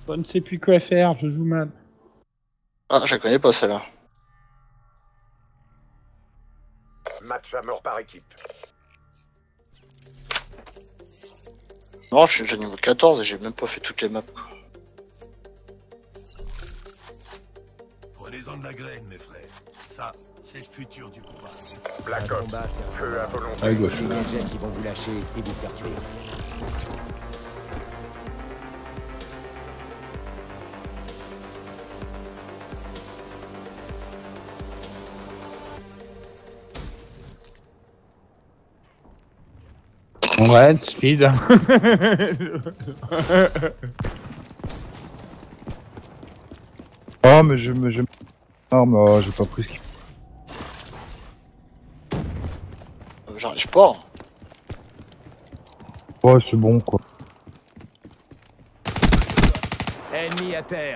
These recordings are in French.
Je ne sais plus quoi faire, je joue mal. Ah, je la connais pas celle-là. Match à mort par équipe. Non, je suis déjà niveau 14 et j'ai même pas fait toutes les maps, quoi. Prenez-en de la graine, mes frères. Ça, c'est le futur du combat. Black Ops, feu à volonté. À gauche. Les gadgets qui vont vous lâcher et vous faire tuer. Ouais, speed. Ah, mais j'ai arme, ah, j'ai pas pris ce qu'il faut. J'arrive pas. Ouais, c'est bon quoi. Ennemi à terre.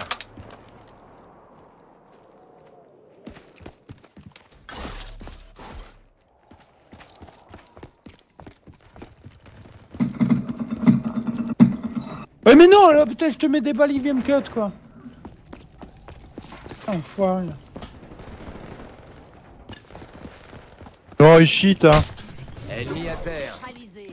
Ouais, mais non, là, putain, je te mets des balles, il vient me cut, quoi. Enfoiré. Non, il cheat, hein. Ennemi à terre. Neutralisé.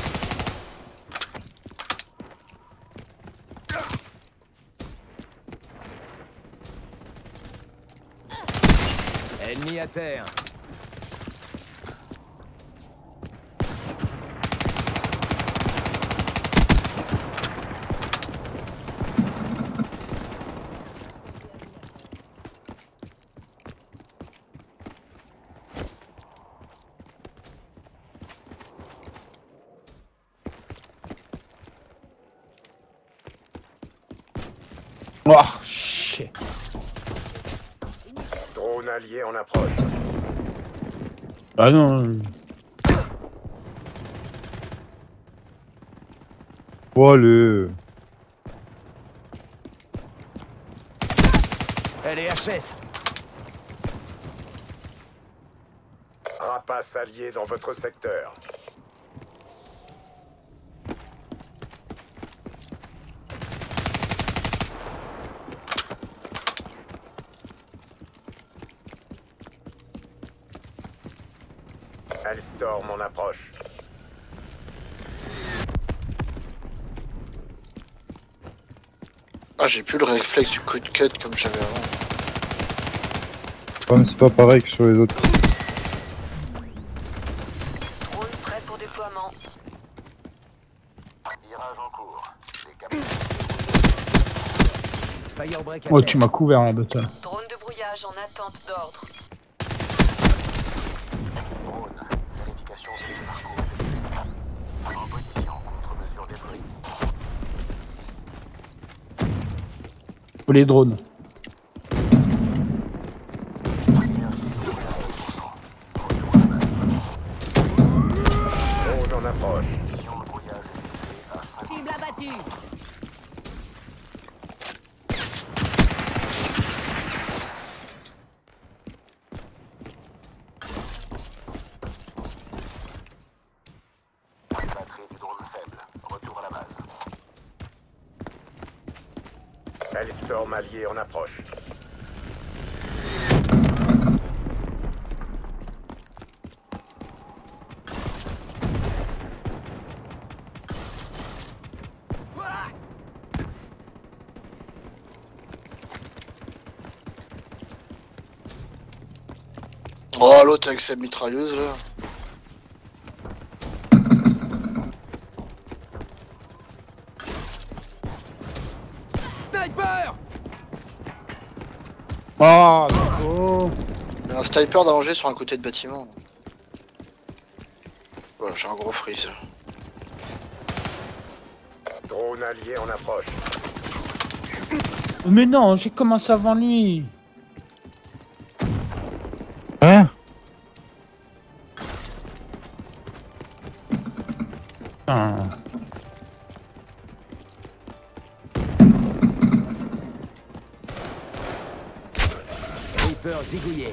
Ennemi à terre. Oh, shit. Drone allié en approche. Ah non. Oh, allez. Elle est HS. Rapace allié dans votre secteur. Hellstorm en approche. Ah, j'ai plus le réflexe du coup de cut comme j'avais avant. Ouais, mais c'est pas pareil que sur les autres. Drone prêt pour déploiement. Virage en cours. Firebreak à Oh, terre. tu m'as couvert, la bataille. Drone de brouillage en attente d'ordre. Drone. Vérification du parcours. En position. Contre-mesure déployée. Pour les drones. Drone en approche. Mission de brouillage effectuée à 5. Cible abattue. Batterie du drone faible. Retour à la base. Hellstorm allié en approche. Oh, l'autre avec sa mitrailleuse là. Sniper. Oh, oh. Il y a un sniper d'allongé sur un côté de bâtiment. Voilà, j'ai un gros freeze. Drone allié en approche. Mais non, j'ai commencé avant lui. Hein? Ah. Reaper zigouillé.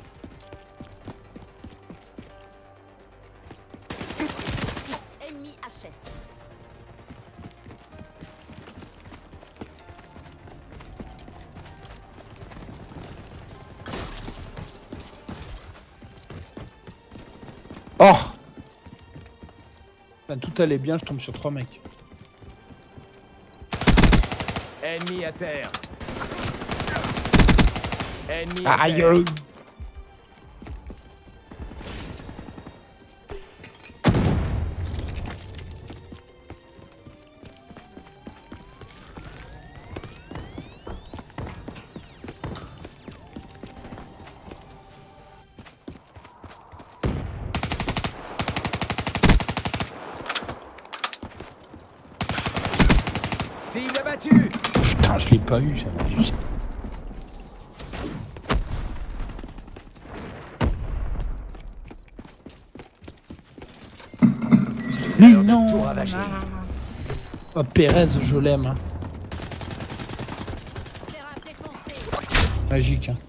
Ennemi Oh. Enfin, tout allait bien, je tombe sur 3 mecs. Ennemi à terre. Ennemi à Aïe. terre. Cible abattue. Putain, je l'ai pas eu, j'avais vu ça. Mais non. Tout ravagé. Oh, Pérez, je l'aime. Hein. Magique. Hein.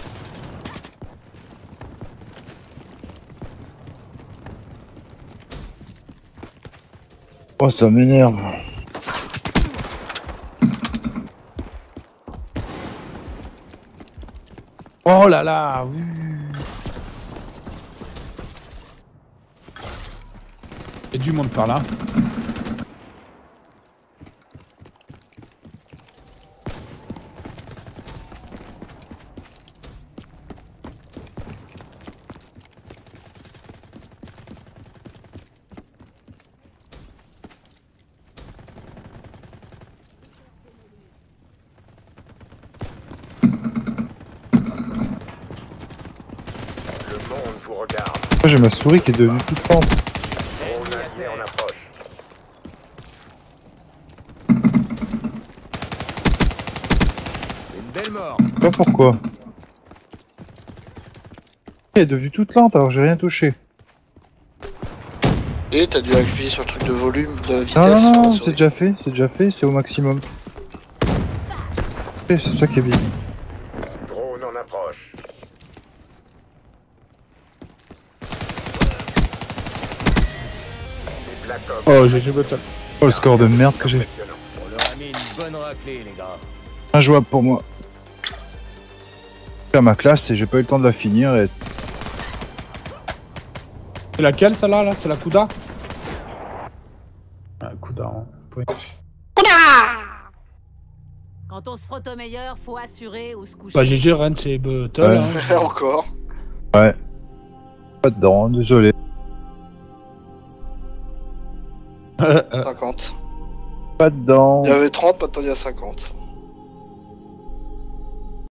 Oh, ça m'énerve. Oh là là, oui. Il y a du monde par là. Le monde vous regarde. Moi, j'ai ma souris qui est devenue toute lente. Drone allié en approche. Une belle mort. Je sais pas pourquoi. Elle est devenue toute lente alors que j'ai rien touché. Et t'as dû appuyer sur le truc de volume, de vitesse. Non, sur non, la non, souris. c'est déjà fait, c'est au maximum. Et c'est ça qui est bien. Drone en approche. Les Black Ops. Oh, GG Bottle. Oh, le score de merde que j'ai fait. Impressionnant. On leur a mis une bonne raclée, les gars. Injouable pour moi. Faire ma classe et j'ai pas eu le temps de la finir et... C'est laquelle celle-là là? C'est la Kuda? Ah, Kuda, hein. Oui. Quand on se frotte au meilleur, faut assurer ou se coucher. Bah GG Ren c'est Bottle. Ouais. Hein. Encore. Ouais. Pas dedans, désolé. 50. Pas dedans. Il y avait 30, maintenant il y a 50.